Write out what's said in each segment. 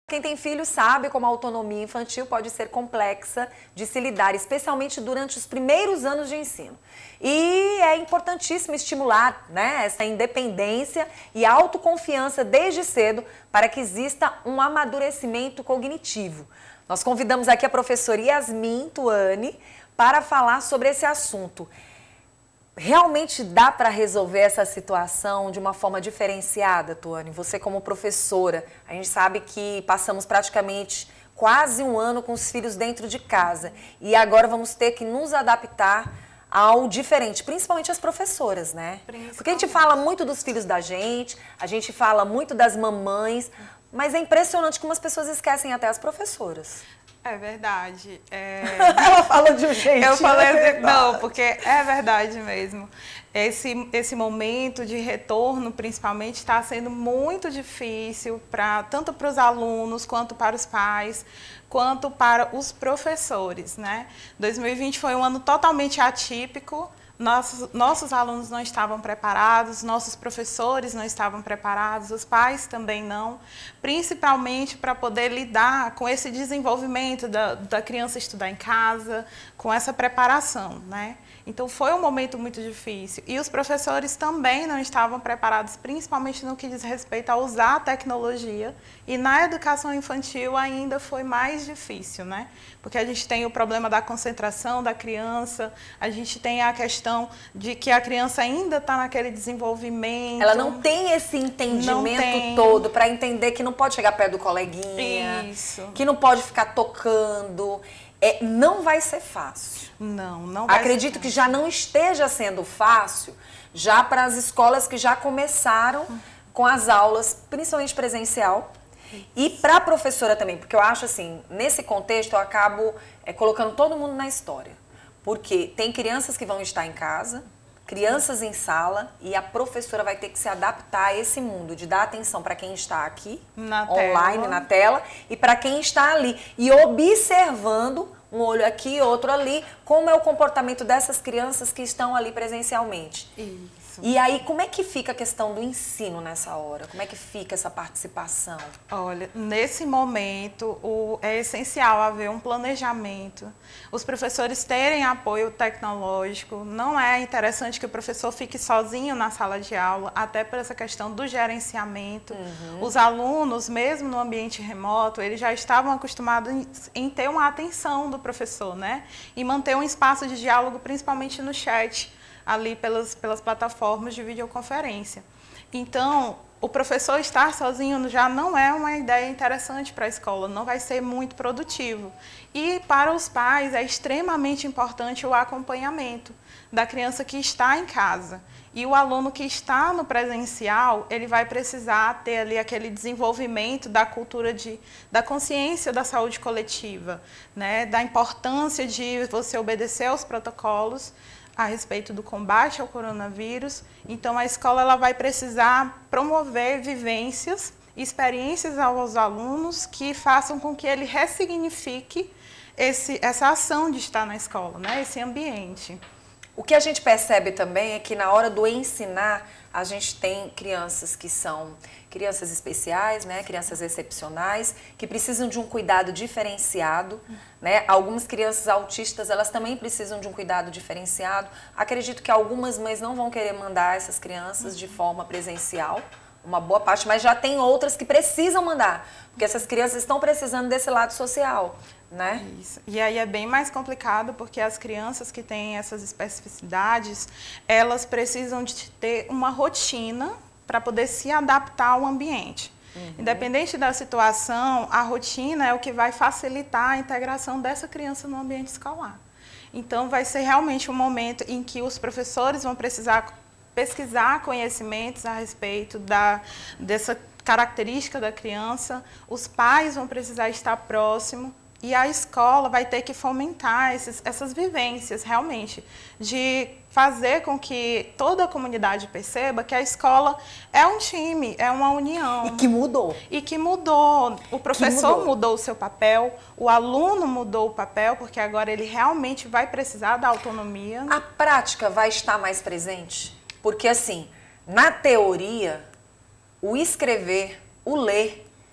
Quem tem filho sabe como a autonomia infantil pode ser complexa de se lidar, especialmente durante os primeiros anos de ensino. E é importantíssimo estimular, né, essa independência e autoconfiança desde cedo para que exista um amadurecimento cognitivo. Nós convidamos aqui a professora Yasmin Tuani para falar sobre esse assunto. Realmente dá para resolver essa situação de uma forma diferenciada, Tuane? Você como professora, a gente sabe que passamos praticamente quase um ano com os filhos dentro de casa e agora vamos ter que nos adaptar ao diferente, principalmente as professoras, né? Porque a gente fala muito dos filhos da gente, a gente fala muito das mamães, mas é impressionante como as pessoas esquecem até as professoras. É verdade. Ela fala de um jeito. Eu falei assim, não, porque é verdade mesmo. Esse momento de retorno, principalmente, está sendo muito difícil tanto para os alunos, quanto para os pais, quanto para os professores, né? 2020 foi um ano totalmente atípico. Nossos alunos não estavam preparados, nossos professores não estavam preparados, os pais também não, principalmente para poder lidar com esse desenvolvimento da criança estudar em casa, com essa preparação, né? Então foi um momento muito difícil e os professores também não estavam preparados, principalmente no que diz respeito a usar a tecnologia, e na educação infantil ainda foi mais difícil, né? Porque a gente tem o problema da concentração da criança, a gente tem a questão de que a criança ainda está naquele desenvolvimento. Ela não tem esse entendimento todo para entender que não pode chegar perto do coleguinha, que não pode ficar tocando. Não vai ser fácil. Não vai Acredito ser que já não esteja sendo fácil já para as escolas que já começaram com as aulas, principalmente presencial. E para a professora também, porque eu acho assim, nesse contexto eu acabo colocando todo mundo na história. Porque tem crianças que vão estar em casa, crianças em sala, e a professora vai ter que se adaptar a esse mundo, de dar atenção para quem está aqui, online, na tela, e para quem está ali. E observando, um olho aqui, outro ali, como é o comportamento dessas crianças que estão ali presencialmente. Isso. E aí, como é que fica a questão do ensino nessa hora? Como é que fica essa participação? Olha, nesse momento é essencial haver um planejamento, os professores terem apoio tecnológico. Não é interessante que o professor fique sozinho na sala de aula, até por essa questão do gerenciamento. Os alunos, mesmo no ambiente remoto, eles já estavam acostumados em ter uma atenção do professor, né? E manter um espaço de diálogo, principalmente no chat, ali pelas plataformas de videoconferência. Então, o professor estar sozinho já não é uma ideia interessante para a escola, não vai ser muito produtivo. E para os pais é extremamente importante o acompanhamento da criança que está em casa. E o aluno que está no presencial, ele vai precisar ter ali aquele desenvolvimento da cultura da consciência da saúde coletiva, né? Da importância de você obedecer aos protocolos a respeito do combate ao coronavírus. Então, a escola ela vai precisar promover vivências, experiências aos alunos que façam com que ele ressignifique essa ação de estar na escola, né? Esse ambiente. O que a gente percebe também é que na hora do ensinar, a gente tem crianças que são crianças especiais, né, crianças excepcionais, que precisam de um cuidado diferenciado, né? Algumas crianças autistas, elas também precisam de um cuidado diferenciado. Acredito que algumas mães não vão querer mandar essas crianças de forma presencial, uma boa parte, mas já tem outras que precisam mandar, porque essas crianças estão precisando desse lado social, né? Isso. E aí é bem mais complicado, porque as crianças que têm essas especificidades, elas precisam de ter uma rotina para poder se adaptar ao ambiente. Independente da situação, a rotina é o que vai facilitar a integração dessa criança no ambiente escolar. Então, vai ser realmente um momento em que os professores vão precisar pesquisar conhecimentos a respeito dessa característica da criança, os pais vão precisar estar próximos, e a escola vai ter que fomentar essas vivências, realmente, de fazer com que toda a comunidade perceba que a escola é um time, é uma união. E que mudou. E que mudou. O professor mudou o seu papel, o aluno mudou o papel, porque agora ele realmente vai precisar da autonomia. A prática vai estar mais presente? Porque, assim, na teoria, o escrever, o ler,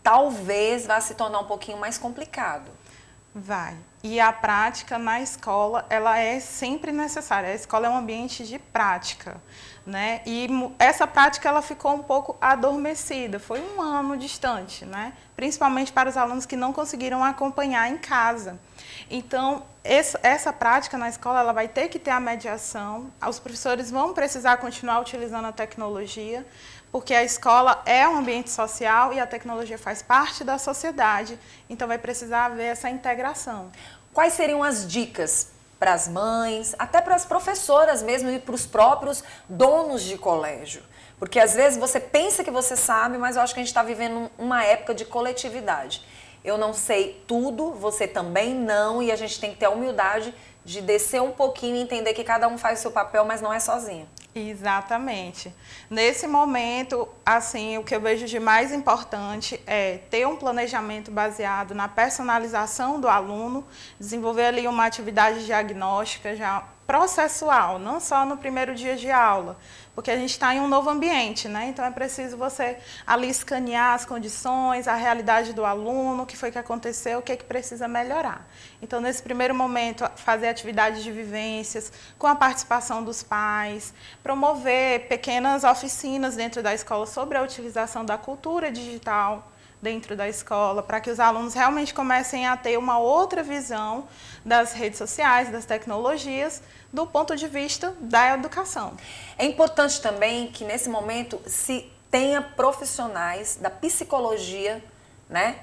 talvez vá se tornar um pouquinho mais complicado. Vai. E a prática na escola, ela é sempre necessária. A escola é um ambiente de prática, né? E essa prática, ela ficou um pouco adormecida. Foi um ano distante, né? Principalmente para os alunos que não conseguiram acompanhar em casa. Então, essa prática na escola, ela vai ter que ter a mediação. Os professores vão precisar continuar utilizando a tecnologia, porque a escola é um ambiente social e a tecnologia faz parte da sociedade, então vai precisar haver essa integração. Quais seriam as dicas para as mães, até para as professoras mesmo e para os próprios donos de colégio? Porque às vezes você pensa que você sabe, mas eu acho que a gente está vivendo uma época de coletividade. Eu não sei tudo, você também não, e a gente tem que ter a humildade de descer um pouquinho e entender que cada um faz o seu papel, mas não é sozinho. Exatamente. Nesse momento, assim, o que eu vejo de mais importante é ter um planejamento baseado na personalização do aluno, desenvolver ali uma atividade diagnóstica já processual, não só no primeiro dia de aula, porque a gente está em um novo ambiente, né? Então é preciso você ali escanear as condições, a realidade do aluno, o que foi que aconteceu, o que é que precisa melhorar. Então, nesse primeiro momento, fazer atividades de vivências com a participação dos pais, promover pequenas oficinas dentro da escola sobre a utilização da cultura digital dentro da escola, para que os alunos realmente comecem a ter uma outra visão das redes sociais, das tecnologias, do ponto de vista da educação. É importante também que nesse momento se tenha profissionais da psicologia, né?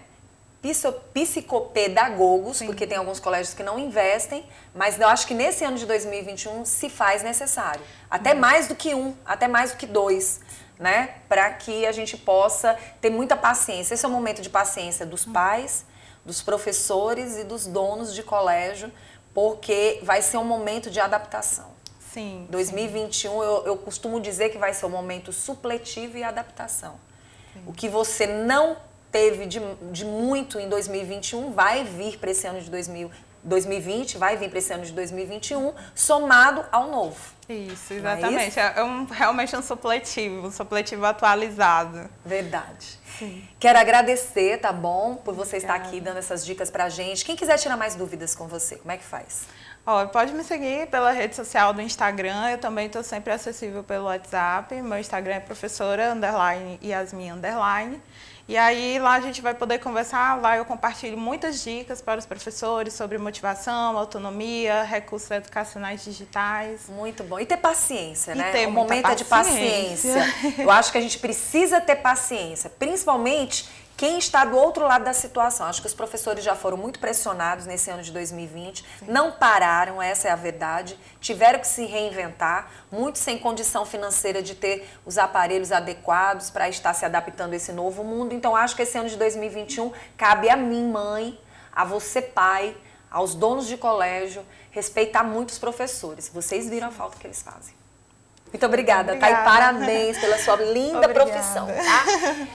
Psicopedagogos, sim, porque tem alguns colégios que não investem, mas eu acho que nesse ano de 2021 se faz necessário. Até mais do que um, até mais do que dois, né? Para que a gente possa ter muita paciência. Esse é o momento de paciência dos pais, dos professores e dos donos de colégio, porque vai ser um momento de adaptação. Sim. 2021, eu costumo dizer que vai ser um momento supletivo e adaptação. Sim. O que você não teve de muito em 2021 vai vir para esse ano de 2020, vai vir para esse ano de 2021, somado ao novo. Isso, exatamente. É realmente um supletivo atualizado. Verdade. Sim. Quero agradecer, tá bom, por você estar aqui dando essas dicas pra gente. Quem quiser tirar mais dúvidas com você, como é que faz? Pode me seguir pela rede social do Instagram, eu também estou sempre acessível pelo WhatsApp. Meu Instagram é professora_Yasmin_. E aí lá a gente vai poder conversar, lá eu compartilho muitas dicas para os professores sobre motivação, autonomia, recursos educacionais digitais. Muito bom. E ter paciência, né? O momento é de paciência. Eu acho que a gente precisa ter paciência, principalmente quem está do outro lado da situação. Acho que os professores já foram muito pressionados nesse ano de 2020, sim, não pararam, essa é a verdade, tiveram que se reinventar, muitos sem condição financeira de ter os aparelhos adequados para estar se adaptando a esse novo mundo. Então, acho que esse ano de 2021 cabe a mim, mãe, a você, pai, aos donos de colégio, respeitar muito os professores. Vocês viram a falta que eles fazem. Muito obrigada, tá? E parabéns pela sua linda profissão, tá?